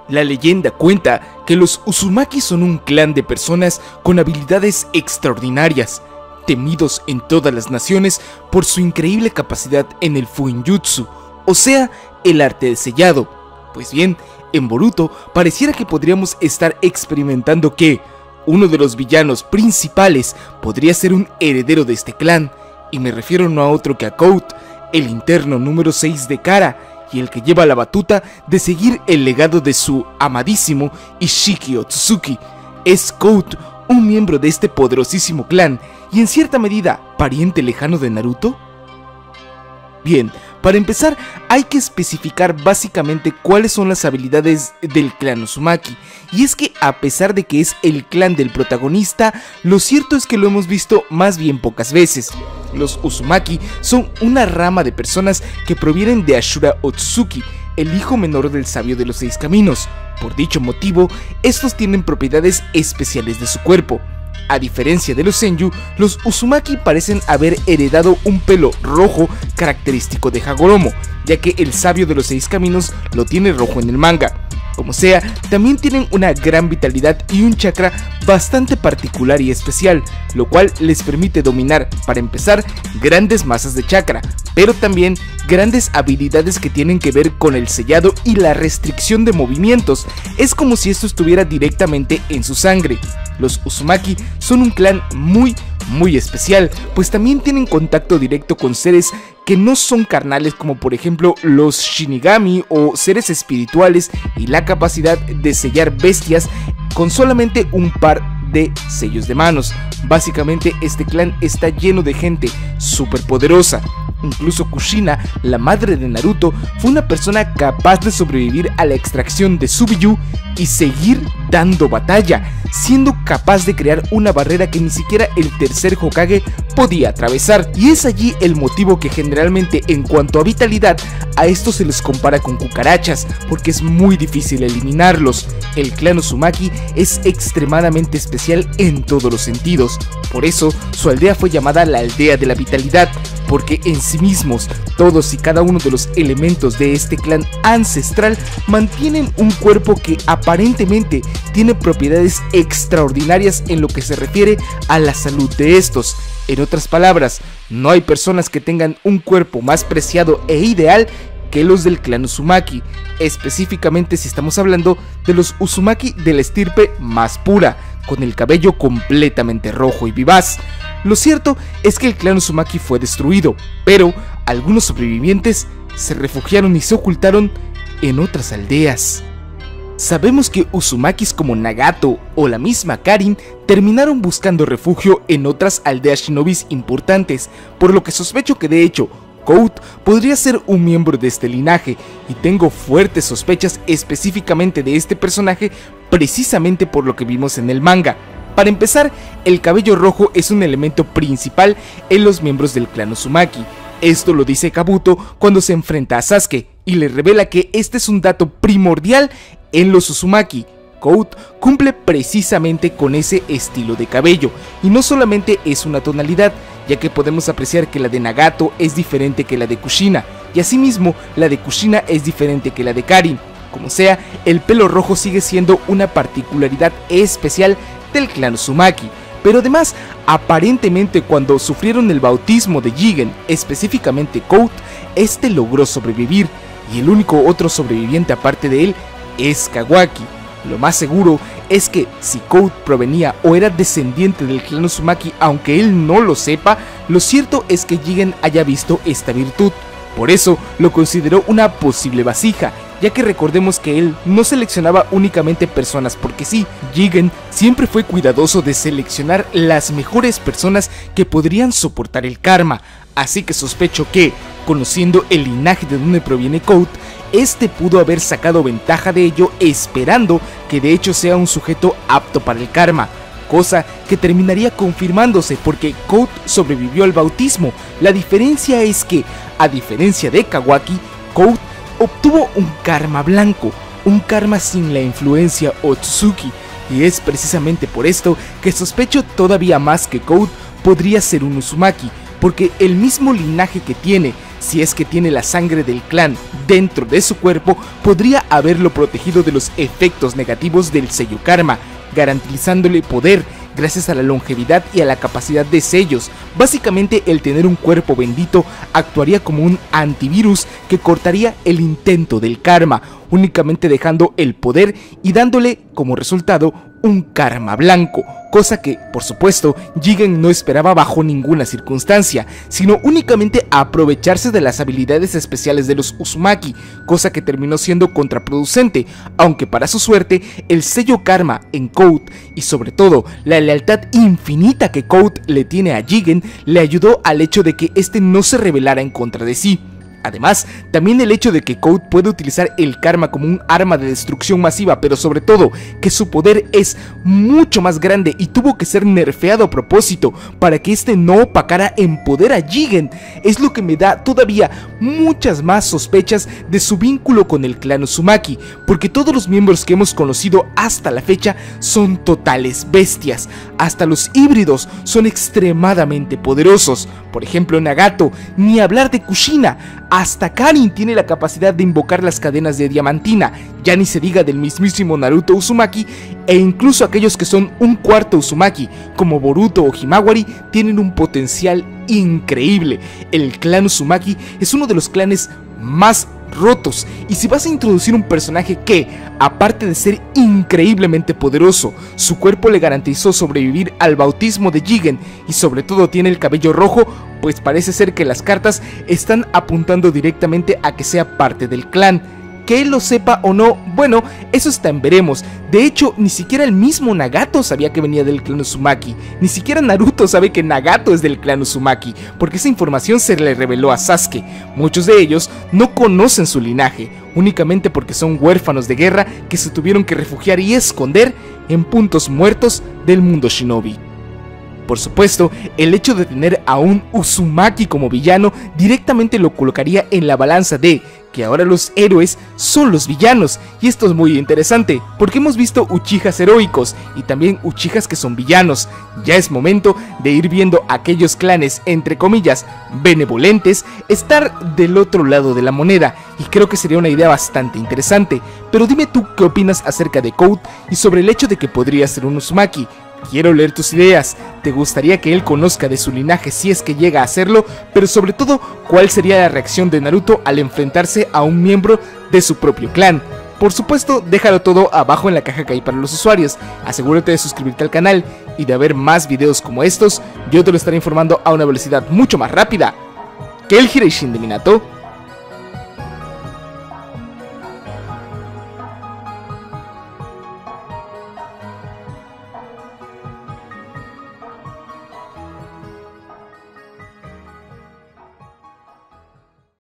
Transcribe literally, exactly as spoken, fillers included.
La leyenda cuenta que los Uzumaki son un clan de personas con habilidades extraordinarias, temidos en todas las naciones por su increíble capacidad en el Fuinjutsu, o sea, el arte del sellado. Pues bien, en Boruto pareciera que podríamos estar experimentando que uno de los villanos principales podría ser un heredero de este clan, y me refiero no a otro que a Code, el interno número seis de Kara, y el que lleva la batuta de seguir el legado de su amadísimo Ishiki Otsutsuki. ¿Es Code un miembro de este poderosísimo clan y en cierta medida pariente lejano de Naruto? Bien, para empezar hay que especificar básicamente cuáles son las habilidades del clan Uzumaki, y es que a pesar de que es el clan del protagonista, lo cierto es que lo hemos visto más bien pocas veces. Los Uzumaki son una rama de personas que provienen de Ashura Otsutsuki, el hijo menor del sabio de los seis caminos. Por dicho motivo, estos tienen propiedades especiales de su cuerpo. A diferencia de los Senju, los Uzumaki parecen haber heredado un pelo rojo característico de Hagoromo, ya que el sabio de los seis caminos lo tiene rojo en el manga. Como sea, también tienen una gran vitalidad y un chakra bastante particular y especial, lo cual les permite dominar, para empezar, grandes masas de chakra, pero también grandes habilidades que tienen que ver con el sellado y la restricción de movimientos. Es como si esto estuviera directamente en su sangre. Los Uzumaki son un clan muy, muy especial, pues también tienen contacto directo con seres que no son carnales, como por ejemplo los Shinigami o seres espirituales, y la capacidad de sellar bestias con solamente un par de sellos de manos. Básicamente este clan está lleno de gente súper poderosa. Incluso Kushina, la madre de Naruto, fue una persona capaz de sobrevivir a la extracción de Subiyu y seguir dando batalla, siendo capaz de crear una barrera que ni siquiera el tercer Hokage podía atravesar. Y es allí el motivo que generalmente en cuanto a vitalidad a estos se les compara con cucarachas, porque es muy difícil eliminarlos. El clan Uzumaki es extremadamente especial en todos los sentidos, por eso su aldea fue llamada la aldea de la vitalidad, porque en sí mismos, todos y cada uno de los elementos de este clan ancestral mantienen un cuerpo que aparentemente tiene propiedades extraordinarias en lo que se refiere a la salud de estos. En otras palabras, no hay personas que tengan un cuerpo más preciado e ideal que los del clan Uzumaki, específicamente si estamos hablando de los Uzumaki de la estirpe más pura, con el cabello completamente rojo y vivaz. Lo cierto es que el clan Uzumaki fue destruido, pero algunos sobrevivientes se refugiaron y se ocultaron en otras aldeas. Sabemos que Uzumakis como Nagato o la misma Karin terminaron buscando refugio en otras aldeas shinobis importantes, por lo que sospecho que de hecho Code podría ser un miembro de este linaje, y tengo fuertes sospechas específicamente de este personaje precisamente por lo que vimos en el manga. Para empezar, el cabello rojo es un elemento principal en los miembros del clan Uzumaki. Esto lo dice Kabuto cuando se enfrenta a Sasuke y le revela que este es un dato primordial en los Uzumaki. Code cumple precisamente con ese estilo de cabello, y no solamente es una tonalidad, ya que podemos apreciar que la de Nagato es diferente que la de Kushina, y asimismo la de Kushina es diferente que la de Karin. Como sea, el pelo rojo sigue siendo una particularidad especial del clan Uzumaki, pero además, aparentemente cuando sufrieron el bautismo de Jigen, específicamente Code, este logró sobrevivir, y el único otro sobreviviente aparte de él es Kawaki. Lo más seguro es que si Code provenía o era descendiente del clan Uzumaki, aunque él no lo sepa, lo cierto es que Jigen haya visto esta virtud. Por eso lo consideró una posible vasija, ya que recordemos que él no seleccionaba únicamente personas porque sí. Jigen siempre fue cuidadoso de seleccionar las mejores personas que podrían soportar el karma, así que sospecho que, conociendo el linaje de donde proviene Code, este pudo haber sacado ventaja de ello, esperando que de hecho sea un sujeto apto para el karma, cosa que terminaría confirmándose porque Code sobrevivió al bautismo. La diferencia es que, a diferencia de Kawaki, Code obtuvo un karma blanco, un karma sin la influencia Otsutsuki, y es precisamente por esto que sospecho todavía más que Code podría ser un Uzumaki, porque el mismo linaje que tiene si es que tiene la sangre del clan dentro de su cuerpo, podría haberlo protegido de los efectos negativos del sello karma, garantizándole poder gracias a la longevidad y a la capacidad de sellos. Básicamente, el tener un cuerpo bendito actuaría como un antivirus que cortaría el intento del karma, únicamente dejando el poder y dándole como resultado un karma blanco, cosa que, por supuesto, Jigen no esperaba bajo ninguna circunstancia, sino únicamente aprovecharse de las habilidades especiales de los Uzumaki, cosa que terminó siendo contraproducente, aunque para su suerte, el sello karma en Code y sobre todo la lealtad infinita que Code le tiene a Jigen le ayudó al hecho de que este no se rebelara en contra de sí. Además, también el hecho de que Code puede utilizar el karma como un arma de destrucción masiva, pero sobre todo que su poder es mucho más grande y tuvo que ser nerfeado a propósito para que este no opacara en poder a Jigen, es lo que me da todavía muchas más sospechas de su vínculo con el clan Uzumaki, porque todos los miembros que hemos conocido hasta la fecha son totales bestias, hasta los híbridos son extremadamente poderosos. Por ejemplo, Nagato, ni hablar de Kushina, hasta Karin tiene la capacidad de invocar las cadenas de diamantina, ya ni se diga del mismísimo Naruto Uzumaki, e incluso aquellos que son un cuarto Uzumaki, como Boruto o Himawari, tienen un potencial increíble. El clan Uzumaki es uno de los clanes más rotos, y si vas a introducir un personaje que, aparte de ser increíblemente poderoso, su cuerpo le garantizó sobrevivir al bautismo de Jigen y sobre todo tiene el cabello rojo, pues parece ser que las cartas están apuntando directamente a que sea parte del clan. Que él lo sepa o no, bueno, eso está en veremos. De hecho, ni siquiera el mismo Nagato sabía que venía del clan Uzumaki. Ni siquiera Naruto sabe que Nagato es del clan Uzumaki, porque esa información se le reveló a Sasuke. Muchos de ellos no conocen su linaje, únicamente porque son huérfanos de guerra que se tuvieron que refugiar y esconder en puntos muertos del mundo shinobi. Por supuesto, el hecho de tener a un Uzumaki como villano directamente lo colocaría en la balanza de que ahora los héroes son los villanos, y esto es muy interesante porque hemos visto Uchihas heroicos y también Uchihas que son villanos. Ya es momento de ir viendo aquellos clanes entre comillas benevolentes estar del otro lado de la moneda, y creo que sería una idea bastante interesante. Pero dime tú qué opinas acerca de Code y sobre el hecho de que podría ser un Uzumaki. Quiero leer tus ideas. ¿Te gustaría que él conozca de su linaje si es que llega a hacerlo? Pero sobre todo, ¿cuál sería la reacción de Naruto al enfrentarse a un miembro de su propio clan? Por supuesto, déjalo todo abajo en la caja que hay para los usuarios. Asegúrate de suscribirte al canal y de ver más videos como estos. Yo te lo estaré informando a una velocidad mucho más rápida que el Hiraishin de Minato.